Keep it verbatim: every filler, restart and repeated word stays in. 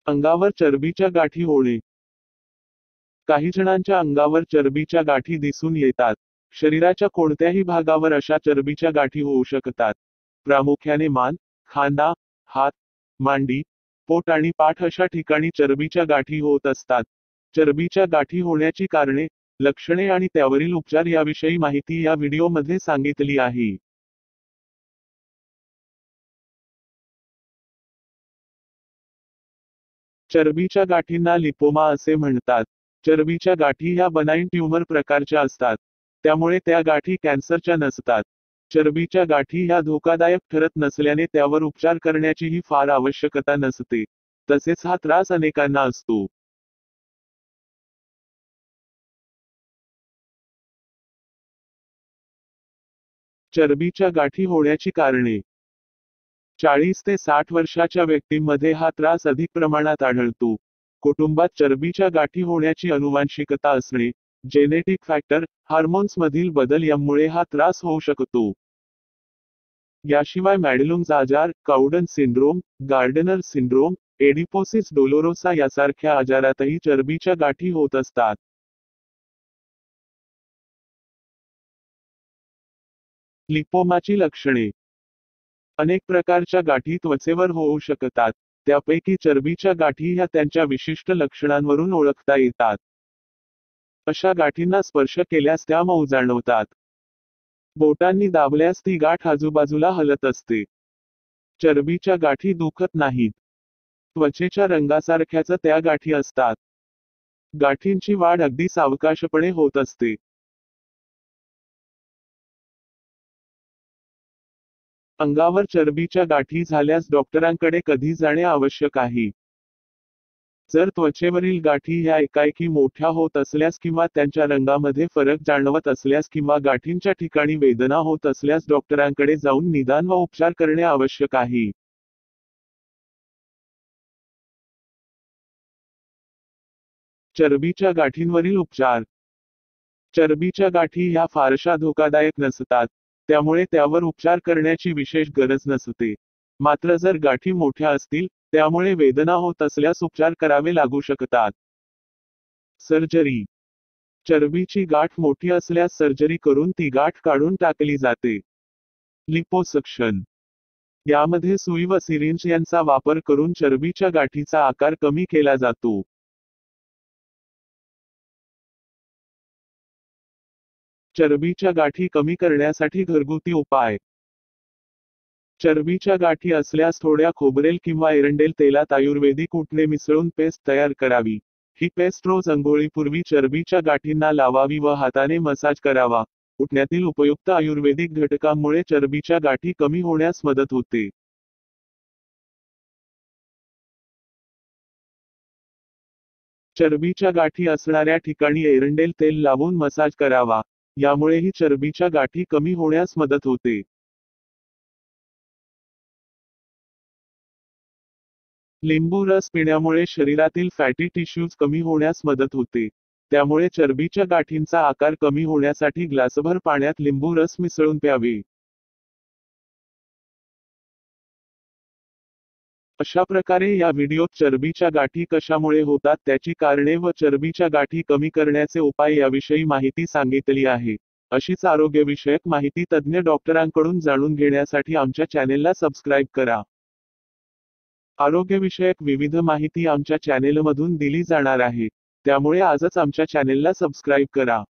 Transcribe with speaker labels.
Speaker 1: अंगावर चरबीच्या गाठी होणे. काही जणांच्या अंगावर चरबीच्या गाठी दिसून येतात. शरीराच्या कोणत्याही भागावर अशा चरबीच्या गाठी होऊ शकतात. प्रामुख्याने मान, खांदा, हात, मांडी, पोट आणि पाठ अशा ठिकाणी चरबीच्या गाठी होत असतात. चरबीच्या गाठी होण्याची कारणे, लक्षणे आणि त्यावरील उपचार याविषयी माहिती या व्हिडिओमध्ये सांगितली आहे. चरबीच्या गाठींना लिपोमा असे म्हणतात. चरबीच्या गाठी ह्या बनाईन ट्यूमर प्रकारच्या असतात. त्यामुळे त्या गाठी कॅन्सरच्या नसतात. चरबीच्या गाठी ह्या धोकादायक ठरत नसल्याने त्यावर उपचार करण्याचीही फार आवश्यकता नसते. तसेच हा त्रास अनेकांना असतो. चरबीच्या गाठी होण्याची कारणे. चाळीस ते साठ वर्षाच्या व्यक्तींमध्ये हा त्रास अधिक प्रमाणात आढळतो. कुटुंबात चरबीच्या गाठी होण्याची अनुवांशिकता असणे, जेनेटिक फॅक्टर, हार्मोन्समधील बदल यामुळे हा त्रास होऊ शकतो. याशिवाय मॅडलुंग्स आजार, Cowden syndrome, Gardner syndrome, adiposis dolorosa यासारख्या आजारातही चरबीच्या गाठी होत असतात. लिपोमाची लक्षणे. अनेक प्रकारच्या गाठी त्वचेवर होऊ शकतात. त्यापैकी चरबीच्या गाठी ह्या त्यांच्या विशिष्ट लक्षणांवरून ओळखता येतात. अशा गाठींना स्पर्श केल्यास त्या मऊ जाणवतात. बोटांनी दाबल्यास ती गाठ आजूबाजूला हलत असते. चरबीच्या गाठी दुखत नाहीत. त्वचेच्या रंगासारख्याच त्या गाठी असतात. गाठींची वाढ अगदी सावकाशपणे होत असते. अंगावर चरबीच्या गाठी झाल्यास डॉक्टरांकडे कधी जाणे आवश्यक आहे. जर त्वचेवरील गाठी ह्या एकाएकी मोठ्या होत असल्यास किंवा त्यांच्या रंगामध्ये फरक जाणवत असल्यास किंवा गाठींच्या ठिकाणी वेदना होत असल्यास डॉक्टरांकडे जाऊन निदान व उपचार करणे आवश्यक आहे. चरबीच्या गाठींवरील उपचार. चरबीच्या गाठी ह्या फारशा धोकादायक नसतात. त्यामुळे त्यावर उपचार करण्याची विशेष गरज नसते. मात्र जर गाठी मोठ्या असतील, त्यामुळे वेदना होत असल्यास उपचार करावे लागू शकतात. सर्जरी. चरबीची गाठ मोठी असल्यास सर्जरी करून ती गाठ काढून टाकली जाते. लिपोसक्शन. यामध्ये सुई व सिरिंज यांचा वापर करून चरबीच्या गाठीचा आकार कमी केला जातो. चरबीच्या गाठी कमी करण्यासाठी घरगुती उपाय. चरबीच्या गाठी असल्यास थोड्या खोबरेल किंवा एरंडेल तेलात आयुर्वेदिक उटणे मिसळून पेस्ट तयार करावी. ही पेस्ट रोज अंघोळीपूर्वी चरबीच्या गाठींना लावावी व हाताने मसाज करावा. उटण्यातील उपयुक्त आयुर्वेदिक घटकांमुळे चरबीच्या गाठी कमी होण्यास मदत होते. चरबीच्या गाठी असणाऱ्या ठिकाणी एरंडेल तेल लावून मसाज करावा. यामुळेही चरबीच्या गाठी कमी होण्यास मदत होते. लिंबू रस पिण्यामुळे शरीरातील फॅटी टिश्यूज कमी होण्यास मदत होते. त्यामुळे चरबीच्या गाठींचा आकार कमी होण्यासाठी ग्लासभर पाण्यात लिंबू रस मिसळून प्यावे. अशा प्रकारे या व्हिडिओत चरबीच्या गाठी कशामुळे होतात त्याची कारणे व चरबीच्या गाठी कमी करण्याचे उपाय याविषयी माहिती सांगितली आहे. अशीच आरोग्यविषयक माहिती तज्ज्ञ डॉक्टरांकडून जाणून घेण्यासाठी आमच्या चॅनेलला सबस्क्राईब करा. आरोग्यविषयक विविध माहिती आमच्या चॅनेलमधून दिली जाणार आहे. त्यामुळे आजच आमच्या चॅनेलला सबस्क्राईब करा.